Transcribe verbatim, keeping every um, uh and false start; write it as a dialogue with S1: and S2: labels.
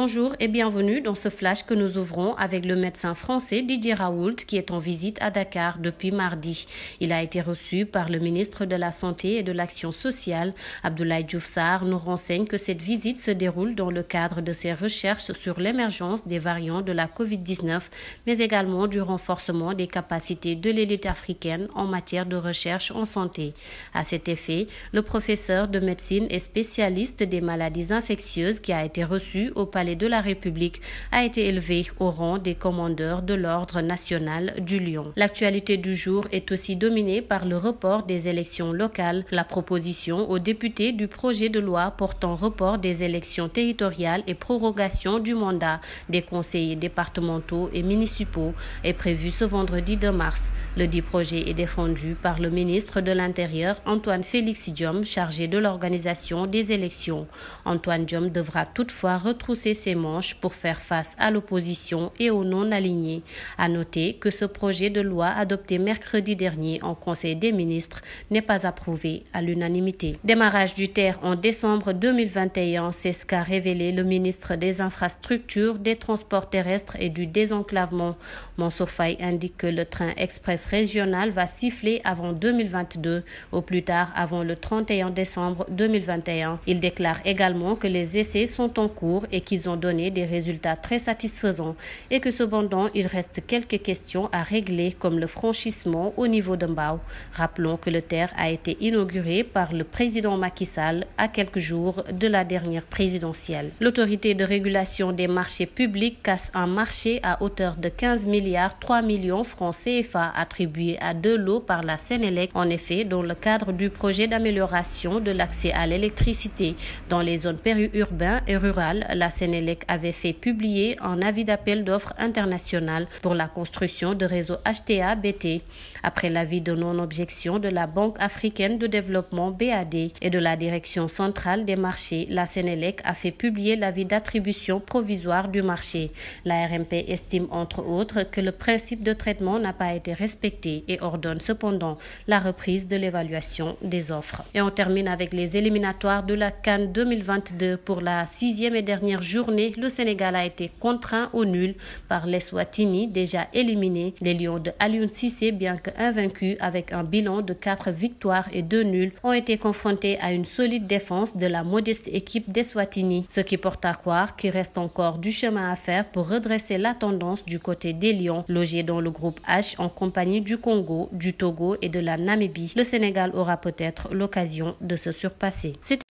S1: Bonjour et bienvenue dans ce flash que nous ouvrons avec le médecin français Didier Raoult qui est en visite à Dakar depuis mardi. Il a été reçu par le ministre de la Santé et de l'Action sociale. Abdoulaye Diouf Sarr nous renseigne que cette visite se déroule dans le cadre de ses recherches sur l'émergence des variants de la covid dix-neuf, mais également du renforcement des capacités de l'élite africaine en matière de recherche en santé. À cet effet, le professeur de médecine et spécialiste des maladies infectieuses qui a été reçu au Palais de la République a été élevé au rang des commandeurs de l'Ordre national du Lion. L'actualité du jour est aussi dominée par le report des élections locales, la proposition aux députés du projet de loi portant report des élections territoriales et prorogation du mandat des conseillers départementaux et municipaux est prévue ce vendredi deux mars. Le dit projet est défendu par le ministre de l'Intérieur Antoine Félix Diome, chargé de l'organisation des élections. Antoine Diome devra toutefois retrousser ses manches pour faire face à l'opposition et aux non-alignés. À noter que ce projet de loi adopté mercredi dernier en Conseil des ministres n'est pas approuvé à l'unanimité. Démarrage du TER en décembre deux mille vingt et un, c'est ce qu'a révélé le ministre des Infrastructures, des Transports terrestres et du Désenclavement. Mansour Faye indique que le train express régional va siffler avant deux mille vingt-deux, au plus tard avant le trente et un décembre deux mille vingt et un. Il déclare également que les essais sont en cours et qu'ils ont donné des résultats très satisfaisants et que cependant il reste quelques questions à régler comme le franchissement au niveau de Mbao. Rappelons que le TER a été inauguré par le président Macky Sall à quelques jours de la dernière présidentielle. L'autorité de régulation des marchés publics casse un marché à hauteur de quinze milliards trois millions francs C F A attribués à deux lots par la Sénélec. En effet, dans le cadre du projet d'amélioration de l'accès à l'électricité dans les zones périurbaines et rurales, la Sénélec avait fait publier un avis d'appel d'offres international pour la construction de réseaux H T A B T. Après l'avis de non-objection de la Banque africaine de développement B A D et de la Direction centrale des marchés, la Sénélec a fait publier l'avis d'attribution provisoire du marché. La R M P estime entre autres que le principe de traitement n'a pas été respecté et ordonne cependant la reprise de l'évaluation des offres. Et on termine avec les éliminatoires de la CAN deux mille vingt-deux. Pour la sixième et dernière journée, le Sénégal a été contraint au nul par l'Eswatini, déjà éliminé. Les Lions de Aliou Cissé, bien que invaincus avec un bilan de quatre victoires et deux nuls, ont été confrontés à une solide défense de la modeste équipe d'Eswatini, ce qui porte à croire qu'il reste encore du chemin à faire pour redresser la tendance du côté des Lions, logés dans le groupe H en compagnie du Congo, du Togo et de la Namibie. Le Sénégal aura peut-être l'occasion de se surpasser. C'est